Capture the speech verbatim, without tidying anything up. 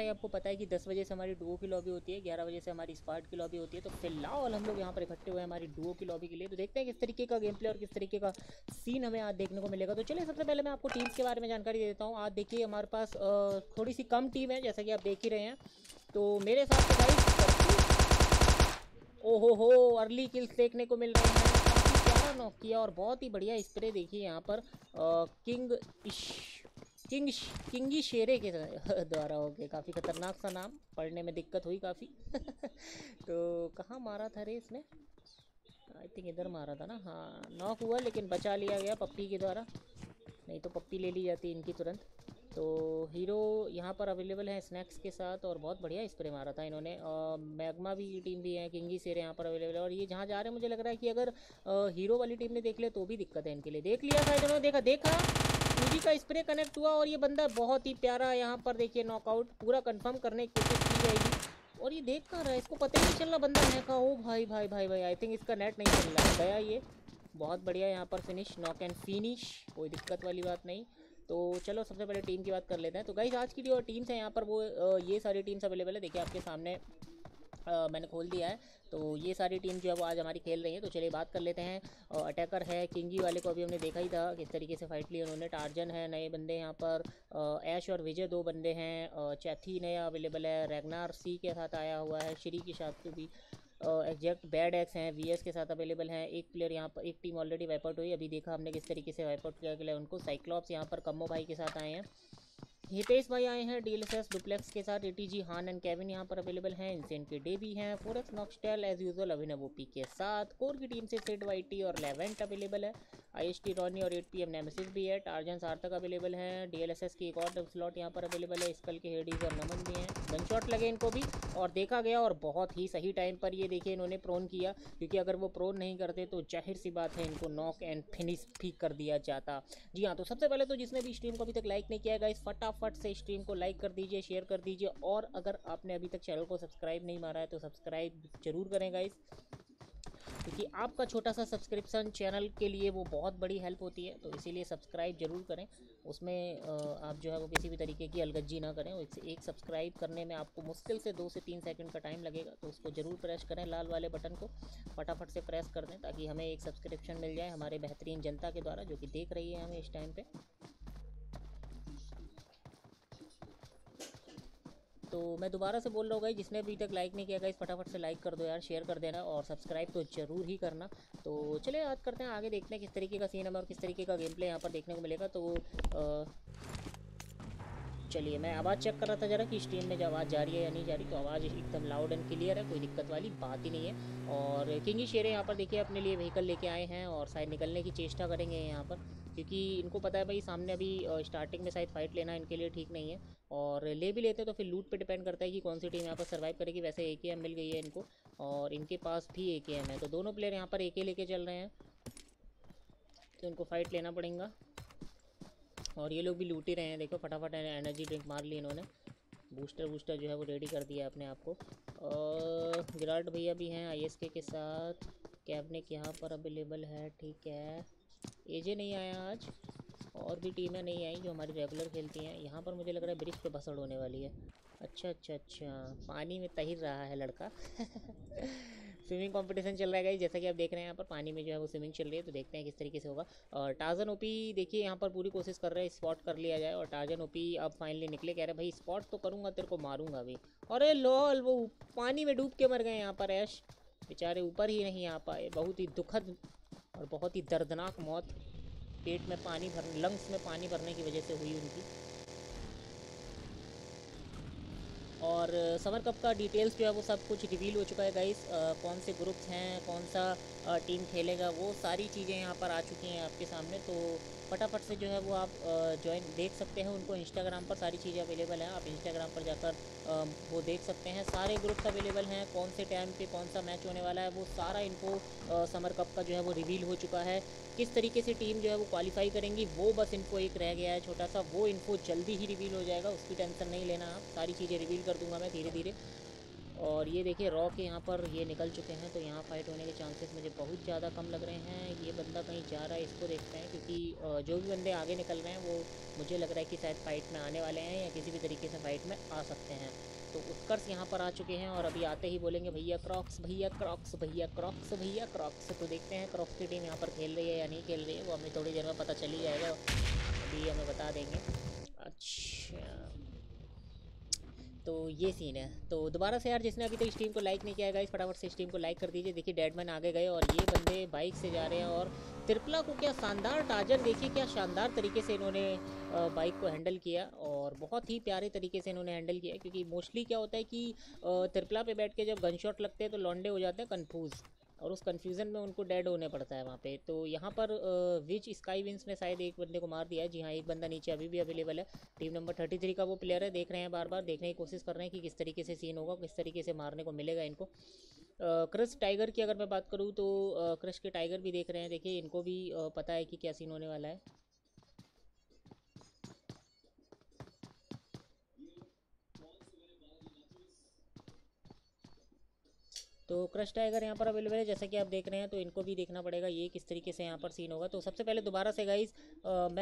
आपको पता है कि दस बजे से हमारी डुओ की लॉबी होती है, ग्यारह बजे से हमारी स्क्वाड की लॉबी होती है। तो फिलहाल हम लोग यहाँ पर इकट्ठे हुए हैं हमारी डुओ की लॉबी के लिए। तो देखते हैं किस तरीके का गेम प्ले और किस तरीके का सीन हमें आज देखने को मिलेगा। तो चलिए सबसे पहले मैं आपको टीम्स के बारे में जानकारी दे देता हूँ। आज देखिए हमारे पास थोड़ी सी कम टीम है, जैसा कि आप देख ही रहे हैं। तो मेरे साथ तो भाई ओहो हो अर्ली किल्स देखने को मिल रहे हैं। काफ़ी प्यारा नॉक किया और बहुत ही बढ़िया स्प्रे देखिए यहाँ पर आ, किंग इश किंग किंगी शेरे के द्वारा हो गया। काफ़ी खतरनाक सा नाम, पढ़ने में दिक्कत हुई काफ़ी। तो कहाँ मारा था रे इसने? आई थिंक इधर मारा था ना। हाँ नॉक हुआ लेकिन बचा लिया गया पप्पी के द्वारा, नहीं तो पप्पी ले ली जाती इनकी तुरंत। तो हीरो यहाँ पर अवेलेबल है स्नैक्स के साथ और बहुत बढ़िया स्प्रे मारा था इन्होंने। मैग्मा भी टीम भी है, किंगी शेर यहाँ पर अवेलेबल है। और ये जहाँ जा रहे हैं मुझे लग रहा है कि अगर आ, हीरो वाली टीम ने देख लिया तो भी दिक्कत है इनके लिए। देख लिया था इन्होंने, देखा देखा टू का स्प्रे कनेक्ट हुआ और ये बंदा बहुत ही प्यारा यहाँ पर देखिए नॉकआउट पूरा कंफर्म करने की कोशिश की जाएगी। और ये देख कर रहा है, इसको पता ही नहीं चल रहा बंदा है का। ओ भाई भाई भाई भाई आई थिंक इसका नेट नहीं चल रहा है, गया ये। बहुत बढ़िया यहाँ पर फिनिश, नॉक एंड फिनिश, कोई दिक्कत वाली बात नहीं। तो चलो सबसे पहले टीम की बात कर लेते हैं। तो गाइस आज की जो टीम्स हैं यहाँ पर वो ये सारी टीम्स अवेलेबल है, देखिए आपके सामने आ, मैंने खोल दिया है। तो ये सारी टीम जो है वो आज हमारी खेल रही है। तो चलिए बात कर लेते हैं। अटैकर है, किंगी वाले को अभी हमने देखा ही था किस तरीके से फाइट ली उन्होंने। टार्जन है, नए बंदे यहाँ पर ऐश और विजय दो बंदे हैं। चैथी नया अवेलेबल है, रैगनार सी के साथ आया हुआ है, श्री के साथ भी एग्जैक्ट बैड एक्स हैं, वीएस के साथ अवेलेबल हैं। एक प्लेयर यहाँ पर, एक टीम ऑलरेडी वाइप आउट हुई, अभी देखा हमने किस तरीके से वाइप आउट किया गया उनको। साइक्लॉप्स यहाँ पर कम्मो भाई के साथ आए हैं, हितेश भाई आए हैं डीएलएसएस डुप्लेक्स के साथ, एटीजी हान एंड केविन यहाँ पर अवेलेबल हैं। इंसेंट के डे भी हैं, forex Noxtail as usual Abhinav OP के साथ। कोर की टीम से सेड वाईटी और लेवेंट अवेलेबल है, आईएसटी रॉनी और एट पीएम नेमेसिस भी है। टार्जन सार्थक अवेलेबल हैं, डीएलएसएस की एक और स्लॉट यहाँ पर अवेलेबल है, स्कल के हेडीज और नमन भी हैं। गन शॉट लगे इनको भी और देखा गया और बहुत ही सही टाइम पर ये देखिए इन्होंने प्रोन किया, क्योंकि अगर वो प्रोन नहीं करते तो जाहिर सी बात है इनको नॉक एंड फिनिश भी कर दिया जाता। जी हाँ, तो सबसे पहले तो जिसने भी स्ट्रीम को अभी तक लाइक नहीं किया है गाइस, फटाफट से स्ट्रीम को लाइक कर दीजिए, शेयर कर दीजिए। और अगर आपने अभी तक चैनल को सब्सक्राइब नहीं मारा है तो सब्सक्राइब जरूर करें गाइस, क्योंकि आपका छोटा सा सब्सक्रिप्शन चैनल के लिए वो बहुत बड़ी हेल्प होती है। तो इसीलिए सब्सक्राइब जरूर करें, उसमें आप जो है वो किसी भी तरीके की अलगज्जी ना करें। एक सब्सक्राइब करने में आपको मुश्किल से दो से तीन सेकंड का टाइम लगेगा, तो उसको ज़रूर प्रेस करें, लाल वाले बटन को फटाफट से प्रेस कर दें, ताकि हमें एक सब्सक्रिप्शन मिल जाए हमारे बेहतरीन जनता के द्वारा जो कि देख रही है हमें इस टाइम पर। तो मैं दोबारा से बोल रहा हूँ गाइस, जिसने अभी तक लाइक नहीं किया गाइस फटाफट से लाइक कर दो यार, शेयर कर देना और सब्सक्राइब तो ज़रूर ही करना। तो चलिए बात करते हैं, आगे देखते हैं किस तरीके का सीन हमें और किस तरीके का गेम प्ले यहाँ पर देखने को मिलेगा। तो चलिए मैं आवाज़ चेक कर रहा था ज़रा कि स्ट्रीम में जो आवाज़ जा रही है या नहीं जा रही। तो आवाज़ एकदम लाउड एंड क्लियर है, कोई दिक्कत वाली बात ही नहीं है। और किंगी शेरे यहाँ पर देखिए अपने लिए व्हीकल लेके आए हैं और शायद निकलने की चेष्टा करेंगे यहाँ पर, क्योंकि इनको पता है भाई सामने अभी स्टार्टिंग में शायद फाइट लेना इनके लिए ठीक नहीं है। और ले भी लेते हैं तो फिर लूट पे डिपेंड करता है कि कौन सी टीम यहाँ पर सर्वाइव करेगी। वैसे ए के एम मिल गई है इनको और इनके पास भी ए के एम है, तो दोनों प्लेयर यहाँ पर ए के लेके चल रहे हैं, तो इनको फाइट लेना पड़ेगा। और ये लोग भी लूट ही रहे हैं, देखो फटाफट एनर्जी ड्रिंक मार ली इन्होंने, बूस्टर बूस्टर जो है वो रेडी कर दिया अपने आप को। और गिराल्ट भैया भी हैं आईएसके के साथ, कैबनिक यहाँ पर अवेलेबल है, ठीक है। एजे नहीं आया आज, और भी टीमें नहीं आई जो हमारी रेगुलर खेलती हैं। यहाँ पर मुझे लग रहा है ब्रिज पे भसड़ होने वाली है। अच्छा अच्छा अच्छा, पानी में तैर रहा है लड़का। स्विमिंग कंपटीशन चल रहा है गाइस, जैसा कि आप देख रहे हैं यहाँ पर पानी में जो है वो स्विमिंग चल रही है। तो देखते हैं किस तरीके से होगा। और टार्जन ओपी देखिए यहाँ पर पूरी कोशिश कर रहे हैं स्पॉट कर लिया जाए, और टार्जन ओपी अब फाइनली निकले, कह रहे भाई स्पॉट तो करूँगा, तेरे को मारूंगा भी। अरे लॉल, वो पानी में डूब के मर गए यहाँ पर ऐश, बेचारे ऊपर ही नहीं आ पाए। बहुत ही दुखद और बहुत ही दर्दनाक मौत, पेट में पानी भर, लंग्स में पानी भरने की वजह से हुई उनकी। और समर कप का डिटेल्स जो है वो सब कुछ रिवील हो चुका है गाइस, कौन से ग्रुप्स हैं, कौन सा टीम खेलेगा, वो सारी चीज़ें यहाँ पर आ चुकी हैं आपके सामने। तो फटाफट से जो है वो आप ज्वाइन देख सकते हैं उनको, इंस्टाग्राम पर सारी चीज़ें अवेलेबल हैं, आप इंस्टाग्राम पर जाकर वो देख सकते हैं। सारे ग्रुप्स अवेलेबल हैं, कौन से टाइम पे कौन सा मैच होने वाला है, वो सारा इन्फो समर कप का जो है वो रिवील हो चुका है। किस तरीके से टीम जो है वो क्वालिफाई करेंगी वो बस इन्फो एक रह गया है छोटा सा, वो इन्फो जल्दी ही रिवील हो जाएगा, उसकी टेंशन नहीं लेना आप, सारी चीज़ें रिवील कर दूंगा मैं धीरे धीरे। और ये देखिए रॉ के यहाँ पर ये निकल चुके हैं, तो यहाँ फाइट होने के चांसेस मुझे बहुत ज़्यादा कम लग रहे हैं। ये बंदा कहीं जा रहा है, इसको देखते हैं, क्योंकि जो भी बंदे आगे निकल रहे हैं वो मुझे लग रहा है कि शायद फाइट में आने वाले हैं या किसी भी तरीके से फाइट में आ सकते हैं। तो उत्कर्ष यहाँ पर आ चुके हैं और अभी आते ही बोलेंगे भैया क्रॉक्स, भैया क्रॉक्स, भैया क्रॉक्स, भैया क्रॉक्स। तो देखते हैं क्रॉक्स की टीम यहाँ पर खेल रही है या नहीं खेल रही है, वो हमें थोड़ी देर में पता चल ही जाएगा, अभी हमें बता देंगे। अच्छा, तो ये सीन है। तो दोबारा से यार, जिसने अभी तक स्ट्रीम को लाइक नहीं किया है गाइस, फटाफट से स्ट्रीम को लाइक कर दीजिए। देखिए डेडमैन आगे गए और ये बंदे बाइक से जा रहे हैं और त्रिपला को क्या शानदार टार्जन, देखिए क्या शानदार तरीके से इन्होंने बाइक को हैंडल किया और बहुत ही प्यारे तरीके से इन्होंने हैंडल किया। क्योंकि मोस्टली क्या होता है कि त्रिपला पे बैठ के जब गन शॉट लगते हैं तो लौंडे हो जाते हैं कन्फ्यूज़, और उस कन्फ्यूज़न में उनको डेड होने पड़ता है वहाँ पे। तो यहाँ पर विच स्काई विंस ने शायद एक बंदे को मार दिया है। जी हाँ, एक बंदा नीचे अभी भी अवेलेबल है। टीम नंबर थर्टी थ्री का वो प्लेयर है, देख रहे हैं, बार बार देखने की कोशिश कर रहे हैं कि किस तरीके से सीन होगा, किस तरीके से मारने को मिलेगा इनको। क्रश टाइगर की अगर मैं बात करूँ तो क्रश के टाइगर भी देख रहे हैं, देखिए इनको भी uh, पता है कि क्या सीन होने वाला है। तो क्रश टाइगर यहाँ पर अवेलेबल है जैसा कि आप देख रहे हैं, तो इनको भी देखना पड़ेगा ये किस तरीके से यहाँ पर सीन होगा। तो सबसे पहले दोबारा से गाइस मैं